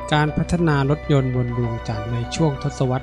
การพัฒนารถยนต์บนดวงจันทร์ในช่วงทศวรรษ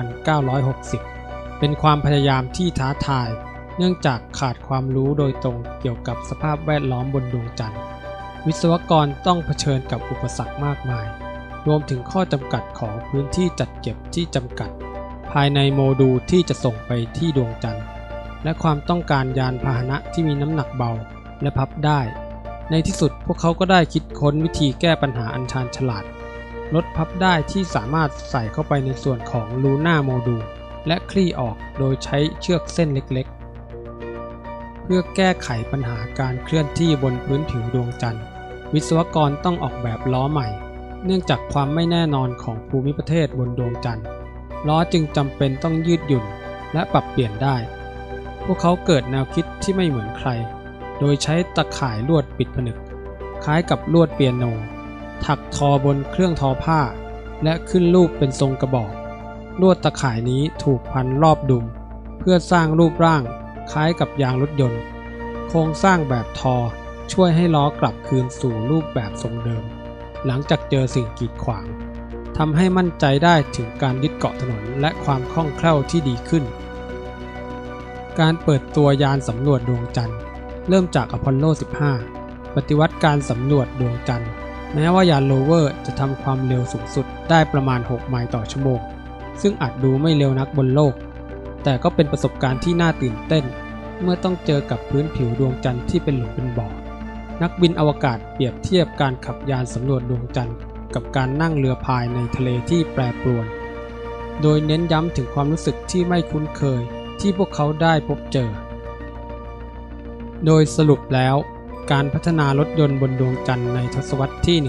1960 เป็นความพยายามที่ท้าทายเนื่องจากขาดความรู้โดยตรงเกี่ยวกับสภาพแวดล้อมบนดวงจันทร์วิศวกรต้องเผชิญกับอุปสรรคมากมายรวมถึงข้อจำกัดของพื้นที่จัดเก็บที่จำกัดภายในโมดูลที่จะส่งไปที่ดวงจันทร์และความต้องการยานพาหนะที่มีน้ำหนักเบาและพับได้ในที่สุดพวกเขาก็ได้คิดค้นวิธีแก้ปัญหาอันชาญฉลาดรถพับได้ที่สามารถใส่เข้าไปในส่วนของลูน่าโมดูลและคลี่ออกโดยใช้เชือกเส้นเล็กๆเพื่อแก้ไขปัญหาการเคลื่อนที่บนพื้นผิวดวงจันทร์วิศวกรต้องออกแบบล้อใหม่เนื่องจากความไม่แน่นอนของภูมิประเทศบนดวงจันทร์ล้อจึงจำเป็นต้องยืดหยุ่นและปรับเปลี่ยนได้พวกเขาเกิดแนวคิดที่ไม่เหมือนใครโดยใช้ตะข่ายลวดปิดผนึกคล้ายกับลวดเปียโนถักทอบนเครื่องทอผ้าและขึ้นรูปเป็นทรงกระบอกลวดตะข่ายนี้ถูกพันรอบดุมเพื่อสร้างรูปร่างคล้ายกับยางรถยนต์โครงสร้างแบบทอช่วยให้ล้อกลับคืนสู่รูปแบบทรงเดิมหลังจากเจอสิ่งกีดขวางทำให้มั่นใจได้ถึงการยึดเกาะถนนและความคล่องแคล่วที่ดีขึ้นการเปิดตัวยานสำรวจดวงจันทร์เริ่มจากอพอลโล 15 ปฏิวัติการสำรวจดวงจันทร์แม้ว่ายานโรเวอร์จะทำความเร็วสูงสุดได้ประมาณ 6 ไมล์ต่อชั่วโมงซึ่งอาจดูไม่เร็วนักบนโลกแต่ก็เป็นประสบการณ์ที่น่าตื่นเต้นเมื่อต้องเจอกับพื้นผิวดวงจันทร์ที่เป็นหลุมเป็นบ่อนักบินอวกาศเปรียบเทียบการขับยานสำรวจดวงจันทร์กับการนั่งเรือพายในทะเลที่แปรปรวนโดยเน้นย้ำถึงความรู้สึกที่ไม่คุ้นเคยที่พวกเขาได้พบเจอโดยสรุปแล้วการพัฒนารถยนต์บนดวงจันทร์ในทศวรรษที่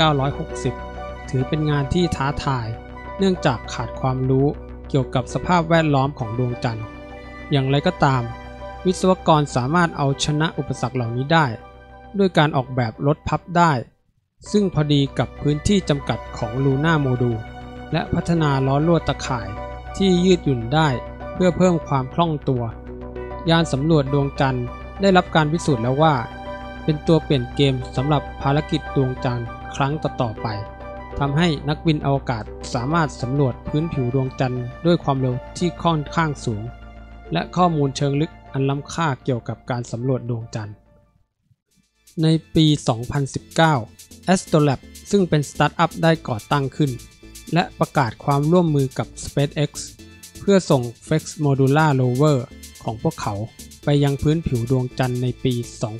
1960 ถือเป็นงานที่ท้าทายเนื่องจากขาดความรู้เกี่ยวกับสภาพแวดล้อมของดวงจันทร์อย่างไรก็ตามวิศวกรสามารถเอาชนะอุปสรรคเหล่านี้ได้ด้วยการออกแบบรถพับได้ซึ่งพอดีกับพื้นที่จำกัดของลูน่าโมดูลและพัฒนาล้อลวดตะข่ายที่ยืดหยุ่นได้เพื่อเพิ่มความคล่องตัวยานสำรวจดวงจันทร์ได้รับการพิสูจน์แล้วว่าเป็นตัวเปลี่ยนเกมสำหรับภารกิจดวงจันทร์ครั้งต่อๆไปทำให้นักบินอวกาศสามารถสำรวจพื้นผิวดวงจันทร์ด้วยความเร็วที่ค่อนข้างสูงและข้อมูลเชิงลึกอันล้ำค่าเกี่ยวกับการสำรวจดวงจันทร์ในปี 2019 Astrolab ซึ่งเป็นสตาร์ทอัพได้ก่อตั้งขึ้นและประกาศความร่วมมือกับ SpaceX เพื่อส่ง Flex Modular Rover ของพวกเขาไปยังพื้นผิวดวงจันทร์ในปี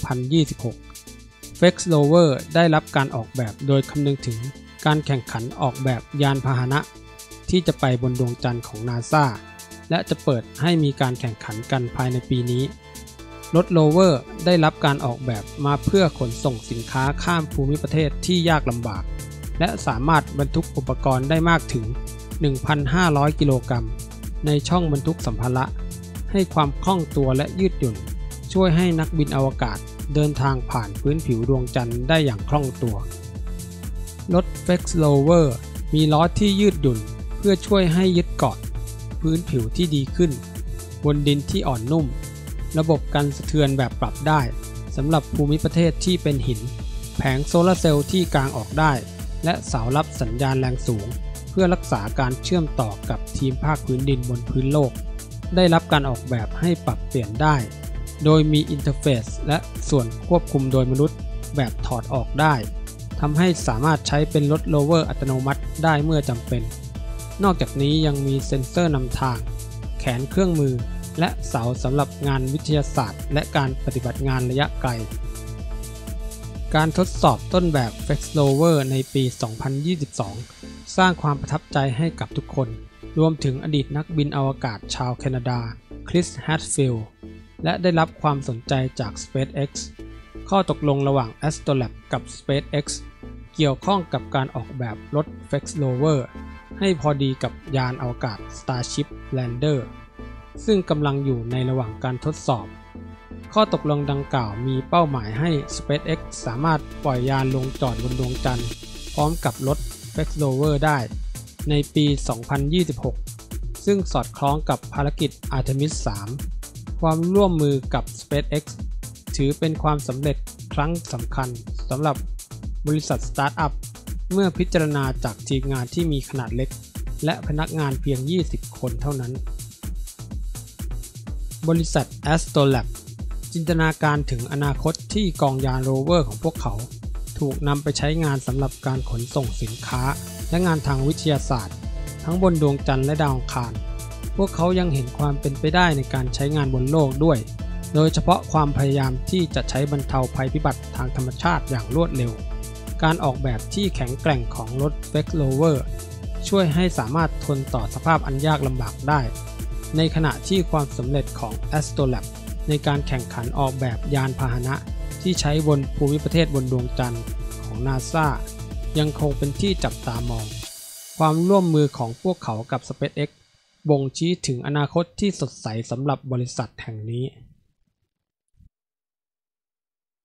2026 Flex Rover ได้รับการออกแบบโดยคำนึงถึงการแข่งขันออกแบบยานพาหนะที่จะไปบนดวงจันทร์ของ NASA และจะเปิดให้มีการแข่งขันกันภายในปีนี้รถโรเวอร์ได้รับการออกแบบมาเพื่อขนส่งสินค้าข้ามภูมิประเทศที่ยากลำบากและสามารถบรรทุกอุปกรณ์ได้มากถึง 1,500 กิโลกรัมในช่องบรรทุกสัมภาระให้ความคล่องตัวและยืดหยุ่นช่วยให้นักบินอวกาศเดินทางผ่านพื้นผิวดวงจันทร์ได้อย่างคล่องตัวรถ Flex Rover มีล้อที่ยืดหยุ่นเพื่อช่วยให้ยึดเกาะพื้นผิวที่ดีขึ้นบนดินที่อ่อนนุ่มระบบกันสะเทือนแบบปรับได้สำหรับภูมิประเทศที่เป็นหินแผงโซลาร์เซลล์ที่กางออกได้และเสารับสัญญาณแรงสูงเพื่อรักษาการเชื่อมต่อกับทีมภาคพื้นดินบนพื้นโลกได้รับการออกแบบให้ปรับเปลี่ยนได้โดยมีอินเทอร์เฟซและส่วนควบคุมโดยมนุษย์แบบถอดออกได้ทำให้สามารถใช้เป็นรถโรเวอร์อัตโนมัติได้เมื่อจำเป็นนอกจากนี้ยังมีเซ็นเซอร์นำทางแขนเครื่องมือและเสาสำหรับงานวิทยาศาสตร์และการปฏิบัติงานระยะไกลการทดสอบต้นแบบ Flex Rover ในปี 2022 สร้างความประทับใจให้กับทุกคนรวมถึงอดีตนักบินอวกาศชาวแคนาดาคริส แฮตฟิลด์และได้รับความสนใจจาก SpaceX ข้อตกลงระหว่าง Astrolab กับ SpaceX เกี่ยวข้องกับการออกแบบรถ Flex Rover ให้พอดีกับยานอวกาศ Starship Lander ซึ่งกำลังอยู่ในระหว่างการทดสอบข้อตกลงดังกล่าวมีเป้าหมายให้ SpaceX สามารถปล่อยยานลงจอดบนดวงจันทร์พร้อมกับรถ Flex Rover ได้ในปี 2026 ซึ่งสอดคล้องกับภารกิจ Artemis 3 ความร่วมมือกับ SpaceX ถือเป็นความสำเร็จครั้งสำคัญสำหรับบริษัทสตาร์ทอัพเมื่อพิจารณาจากทีมงานที่มีขนาดเล็กและพนักงานเพียง 20 คนเท่านั้นบริษัท Astrolab จินตนาการถึงอนาคตที่กองยานโรเวอร์ของพวกเขาถูกนำไปใช้งานสำหรับการขนส่งสินค้าและงานทางวิทยาศาสตร์ทั้งบนดวงจันทร์และดาวอังคารพวกเขายังเห็นความเป็นไปได้ในการใช้งานบนโลกด้วยโดยเฉพาะความพยายามที่จะใช้บรรเทาภัยพิบัติทางธรรมชาติอย่างรวดเร็วการออกแบบที่แข็งแกร่งของรถ Flex Rover ช่วยให้สามารถทนต่อสภาพอันยากลำบากได้ในขณะที่ความสำเร็จของ Astrolab ในการแข่งขันออกแบบยานพาหนะที่ใช้บนภูมิประเทศบนดวงจันทร์ของ NASA ยังคงเป็นที่จับตามองความร่วมมือของพวกเขากับ SpaceX บ่งชี้ถึงอนาคตที่สดใสสำหรับบริษัทแห่งนี้